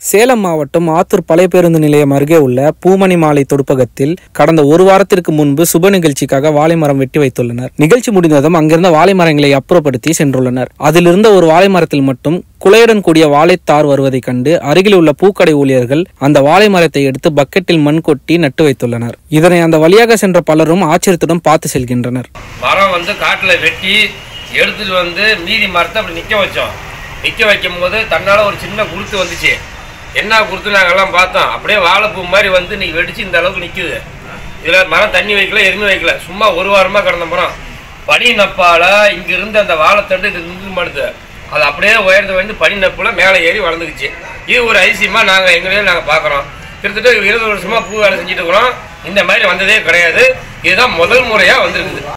சேலம் மாவட்டம் ஆத்தூர் பழைய பேருந்து நிலையம் அருகே உள்ள பூமணி மாலை தொடுப்பகத்தில் கடந்த ஒரு வாரத்திற்கு முன்பு சுப நிகழ்ச்சிக்காக வாழை மரம் வெட்டி வைத்துள்ளனர். நிகழ்ச்சி முடிந்ததும் அங்கிருந்த வாழை மரங்களை அப்புறப்படுத்தி சென்றுள்ளனர். அதிலிருந்த ஒரு வாழை மரத்தில் மட்டும் குலையுடன் கூடிய வாழைத்தார் வருவதை கண்டு அருகில் உள்ள பூக்கடை ஊழியர்கள் அந்த வாழை மரத்தை எடுத்து பக்கெட்டில் மண் கொட்டி நட்டு வைத்துள்ளனர். இதனை அந்த வழியாக சென்ற பலரும் ஆச்சரியத்துடன் பார்த்து செல்கின்றனர். மரம் காட்டுல வெட்டி எடுத்துட்டு மீதி மரத்தை அப்படி நிக்க வச்சோம். நிக்க வைக்கும் போது தன்னால ஒரு சின்ன குருத்து வந்துச்சு. என்ன குருத்து நாங்கெல்லாம் பார்த்தோம். அப்படியே வாழைப்பூ மாதிரி இன்னைக்கு வெடிச்சு இந்த அளவுக்கு நிக்குது. இதுல மரம் தண்ணி வைக்கல, எதுவுமே வைக்கல, சும்மா ஒரு வாரமா கிடந்த மரம். பனி நப்பால இங்க இருந்து அந்த வாழைத்தண்டு இது நின்று மாடுது. அது அப்படியே உயர்ந்து பனி நப்புல மேலே ஏறி வளர்ந்துக்குச்சு. இது ஒரு அதிசயமா நாங்க பாக்குறோம். கிட்டத்தட்ட 20 வருஷமா பூ வேலை செஞ்சுட்டு இருக்கிறோம். இந்த மாதிரி வந்ததே கிடையாது. இதுதான் முதல் முறையா வந்திருக்குது.